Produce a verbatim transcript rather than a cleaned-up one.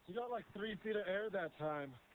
You got like three feet of air that time.